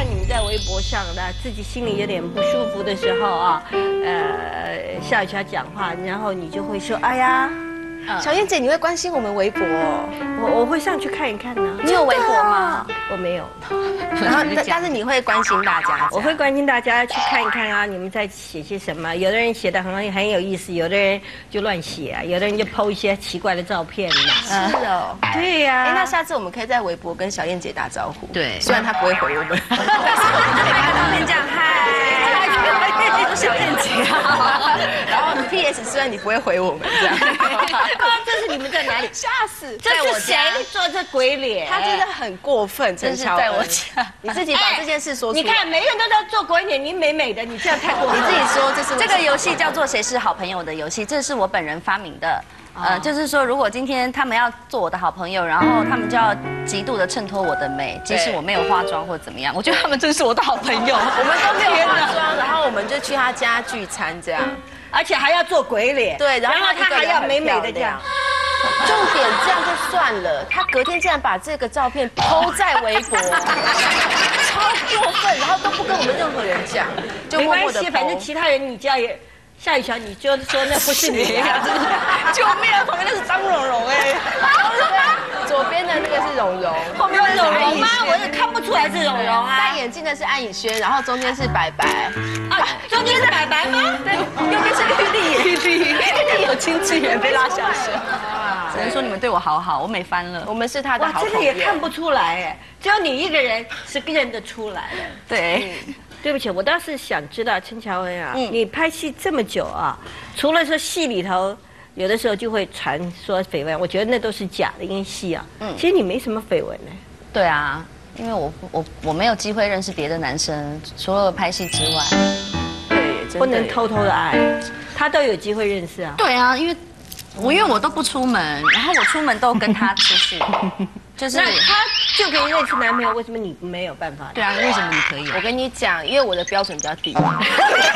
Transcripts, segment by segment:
你们在微博上的自己心里有点不舒服的时候啊，夏雨乔讲话，然后你就会说，哎呀， 小燕姐，你会关心我们微博哦？ 我会上去看一看呢。 你有微博吗？ 我没有。 然后，但是你会关心大家？ 我会关心大家去看一看啊，你们在写些什么？有的人写的很有意思，有的人就乱写啊，有的人就 po 一些奇怪的照片嘛。 是哦。 对呀。 那下次我们可以在微博跟小燕姐打招呼。 对。 虽然她不会回我们。 每个照片这样嗨，小燕姐啊。 然后 PS 虽然你不会回我们这样。 这是你们在哪里？ 吓死！ 这是谁做这鬼脸？ 他真的很过分，陈乔恩。在我家，你自己把这件事说出来。 你看，每个人都在做鬼脸，你美美的，你这样太过分。 你自己说， 这个游戏叫做谁是好朋友的游戏，这是我本人发明的。就是说，如果今天他们要做我的好朋友，然后他们就要极度的衬托我的美，即使我没有化妆或怎么样，我觉得他们真是我的好朋友。 我们都没有化妆，然后我们就去他家聚餐这样， 而且还要做鬼脸。 对，然后他还要美美的这样。 重点这样就算了，他隔天竟然把这个照片 PO 在微博，超过分，然后都不跟我们任何人讲，就没关系，反正其他人你只要也。夏雨乔，你就说那不是你啊！ 救命啊！旁边那是张蓉蓉哎， 左边的那个是蓉蓉， 后面是蓉蓉吗？我也看不出来是蓉蓉啊。 戴眼镜的是安以轩，然后中间是白白。 啊，中间是白白吗？ 对，右边是玉丽有经纪人被拉下水。只能说你们对我好好，我美翻了。 我们是他的好朋友。 这个也看不出来哎，只有你一个人是认得出来的。 对。 对不起，我倒是想知道陈乔恩啊，你拍戏这么久啊，除了说戏里头有的时候就会传说绯闻，我觉得那都是假的，因为戏啊，其实你没什么绯闻呢。 对啊，因为我没有机会认识别的男生，除了拍戏之外， 对， 不能偷偷的爱，他都有机会认识啊。 对啊，因为我都不出门，然后我出门都跟他出去。就是他就可以认识男朋友，为什么你没有办法？ 对啊，为什么你可以？ 我跟你讲，因为我的标准比较低。真的，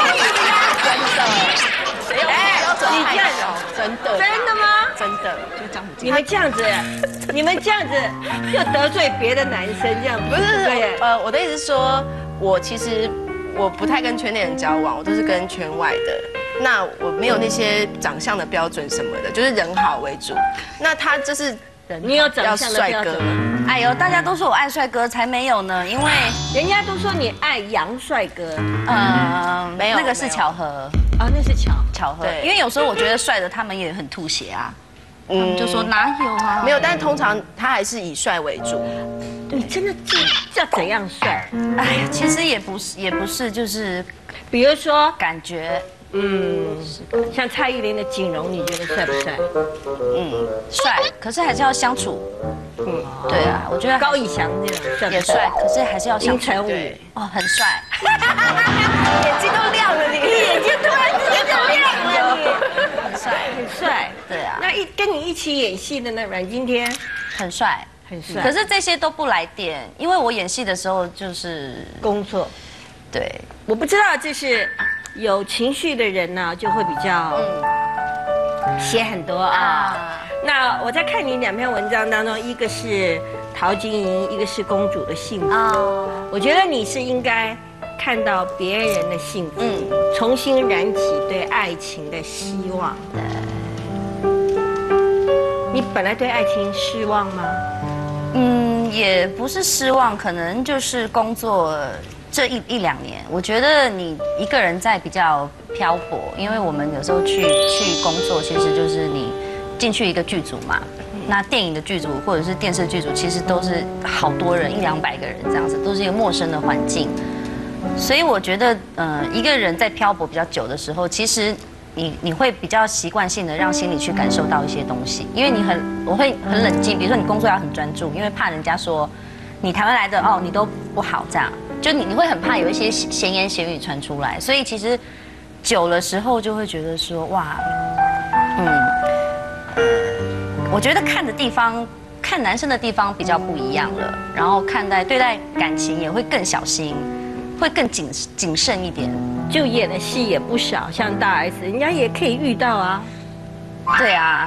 谁有标准？ 你这样真的？ 真的吗？ 真的，就这样子。 你们这样子就得罪别的男生，这样不是？我的意思是说，我其实我不太跟圈内人交往，我都是跟圈外的。那我没有那些长相的标准什么的，就是人好为主。那他就是。 你有长相的标准吗？ 哎呦，大家都说我爱帅哥，才没有呢，因为人家都说你爱洋帅哥。 没有，那个是巧合。 啊，那是巧合。因为有时候我觉得帅的他们也很吐血啊。他们就说哪有啊？ 没有，但是通常他还是以帅为主。 你真的叫怎样帅？ 哎呀，其实也不是，就是比如说感觉。 像蔡依林的锦荣，你觉得帅不帅？ 帅，可是还是要相处。对啊，我觉得高以翔那种帅也帅，可是还是要相处。 金城武哦，很帅， 眼睛都亮了，你眼睛突然之间就亮了，你很帅， 很帅。 对啊， 那跟你一起演戏的那阮经天， 很帅， 很帅。 可是这些都不来电，因为我演戏的时候就是工作。 对， 我不知道这是。有情绪的人呢，就会比较写很多啊。那我在看你2篇文章当中，一个是陶晶莹，一个是公主的幸福。我觉得你是应该看到别人的幸福，重新燃起对爱情的希望。你本来对爱情失望吗？ 也不是失望，可能就是工作。这1-2年，我觉得你一个人在比较漂泊，因为我们有时候去工作，其实就是你进去一个剧组嘛。那电影的剧组或者是电视剧组，其实都是好多人，100-200个人这样子，都是一个陌生的环境。所以我觉得，一个人在漂泊比较久的时候，其实你会比较习惯性的让心里去感受到一些东西，因为我会很冷静，比如说你工作要很专注，因为怕人家说你台湾来的你都不好这样。就你会很怕有一些闲言闲语传出来，所以其实久了时候就会觉得说哇，我觉得看男生的地方比较不一样了，然后对待感情也会更小心，会更谨慎一点。 就演的戏也不少，像大 S，人家也可以遇到啊。 对啊，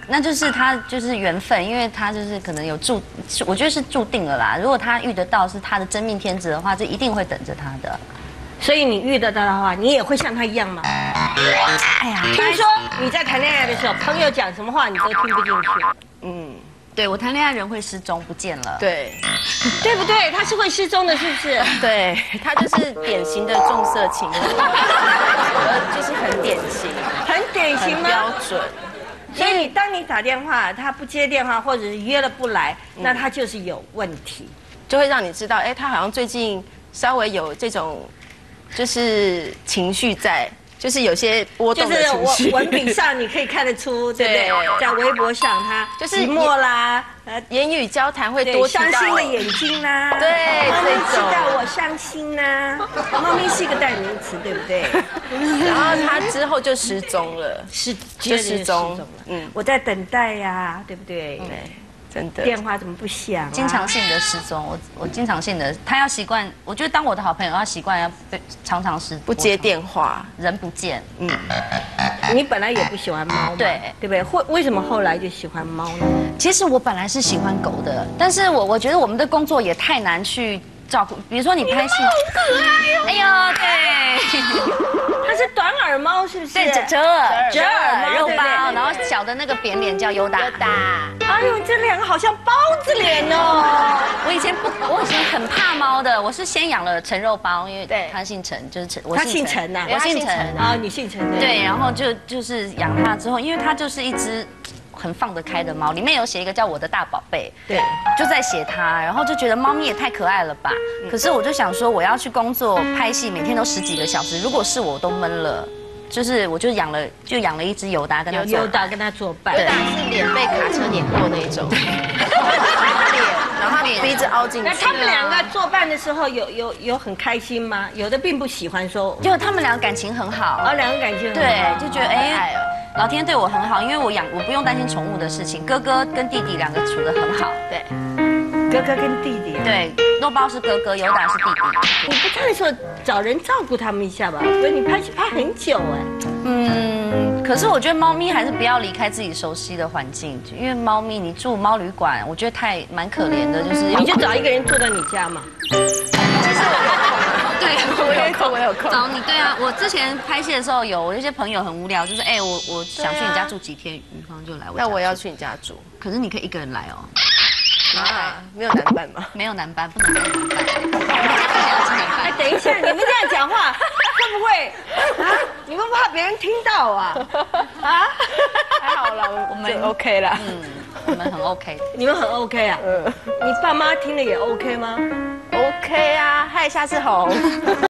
那就是他就是缘分，因为他就是可能有我觉得是注定了啦。如果他遇得到是他的真命天子的话，就一定会等着他的。 所以你遇得到的话，你也会像他一样吗？ 哎呀， 听说你在谈恋爱的时候，朋友讲什么话你都听不进去。 嗯，对我谈恋爱人会失踪不见了。 对， 对不对？他是会失踪的，是不是？ 对，他就是典型的重色轻友，就是很典型， 很典型吗？ 标准。 所以当你打电话，他不接电话，或者是约了不来，那他就是有问题， 就会让你知道，哎，他好像最近稍微有这种，就是情绪在，就是有些波动的情绪。 就是文笔上你可以看得出，对不对？在微博上他就是寂寞啦， 言语交谈会多伤心的眼睛啦， 对， 猫咪知道我伤心啦，猫咪是一个代名词，对不对？ 然后他之后就失踪了， 就失踪了。 嗯， 我在等待呀，对不对？ 对，真的。 电话怎么不响？ 经常性的失踪，我经常性的，他要习惯，我觉得当我的好朋友要习惯要常常不接电话， 人不见。嗯， 你本来也不喜欢猫嘛，对不对？为什么后来就喜欢猫呢？ 其实我本来是喜欢狗的，但是我觉得我们的工作也太难去照顾，比如说你拍戏， 好可爱哦！ 哎呦，对。 它是短耳猫，是不是？ 对，折耳肉包， 对然后小的那个扁脸叫优达。 哎呦，这两个好像包子脸哦！ 我以前很怕猫的，我是先养了陈肉包，因为他姓陈，就是我姓陈呐， 我姓陈啊，你姓陈对，然后就是养它之后，因为它就是一只很放得开的猫，里面有写一个叫我的大宝贝， 对， 就在写它，然后就觉得猫咪也太可爱了吧。可是我就想说，我要去工作拍戏，每天都10几个小时，如果是我都闷了。就是我就养了一只尤达跟它作伴， 尤达是脸被卡车碾过那种，然后他鼻子凹进去。 那他们两个作伴的时候有很开心吗？有的并不喜欢说， 就他们两个感情很好， 两个感情很好， 对，就觉得哎，老天对我很好，因为我不用担心宠物的事情，哥哥跟弟弟两个处得很好， 对。 哥哥跟弟弟， 对，肉包是哥哥，尤达是弟弟。 你不太说找人照顾他们一下吧？所以你拍戏拍很久哎。 可是我觉得猫咪还是不要离开自己熟悉的环境，因为猫咪你住猫旅馆，我觉得蛮可怜的，就是你就找一个人住到你家嘛。 其实我有空。 找你，对啊，我之前拍戏的时候我一些朋友很无聊，就是我想去你家住几天，女方就来我家。 那我要去你家住， 可是你可以一个人来哦。 没有男伴吗？ 没有男伴，不能带男伴。 哎，等一下，你们这样讲话会不会啊？你们怕别人听到啊？啊？ 还好啦，我们 OK 啦。 我们很 OK。 你们很 OK 啊？你爸妈听了也 OK 吗 ？OK 啊，嗨，下次红。